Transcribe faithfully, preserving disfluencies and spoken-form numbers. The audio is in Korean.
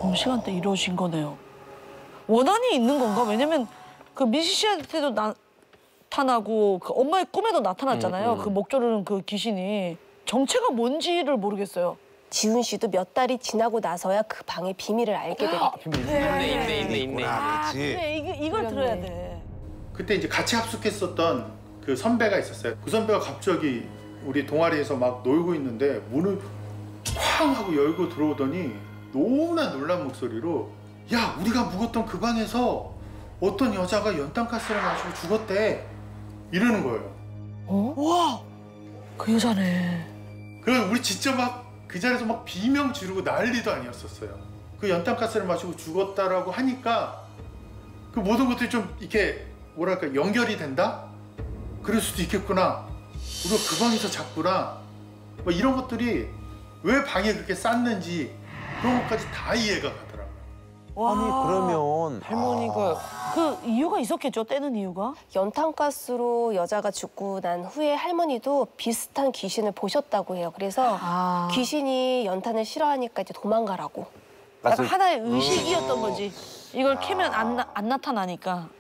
동시간대 이루어진 거네요. 원한이 있는 건가? 왜냐면 그 민씨 씨한테도 나타나고 그 엄마의 꿈에도 나타났잖아요. 음, 음. 그 목 조르는 그 귀신이. 정체가 뭔지를 모르겠어요. 지훈 씨도 몇 달이 지나고 나서야 그 방의 비밀을 알게 됩니다. 비밀 있네, 있네, 있네, 있네. 아, 그래, 이거, 이걸 그러네. 들어야 돼. 그때 이제 같이 합숙했었던 그 선배가 있었어요. 그 선배가 갑자기 우리 동아리에서 막 놀고 있는데 문을 쾅 하고 열고 들어오더니 너무나 놀란 목소리로 야, 우리가 묵었던 그 방에서 어떤 여자가 연탄가스를 마시고 죽었대. 이러는 거예요. 어? 와, 그 여자네. 그럼 우리 진짜 막 그 자리에서 막 비명 지르고 난리도 아니었었어요. 그 연탄가스를 마시고 죽었다라고 하니까 그 모든 것들이 좀 이렇게 뭐랄까 연결이 된다? 그럴 수도 있겠구나. 우리가 그 방에서 잤구나. 뭐 이런 것들이 왜 방에 그렇게 쌌는지 그런 것까지 다 이해가 가더라고요. 와. 아니 그러면 할머니가 그 이유가 있었겠죠? 떼는 이유가? 연탄가스로 여자가 죽고 난 후에 할머니도 비슷한 귀신을 보셨다고 해요. 그래서 아. 귀신이 연탄을 싫어하니까 이제 도망가라고. 약간 하나의 의식이었던 거지. 이걸 캐면 안, 나, 안 나타나니까.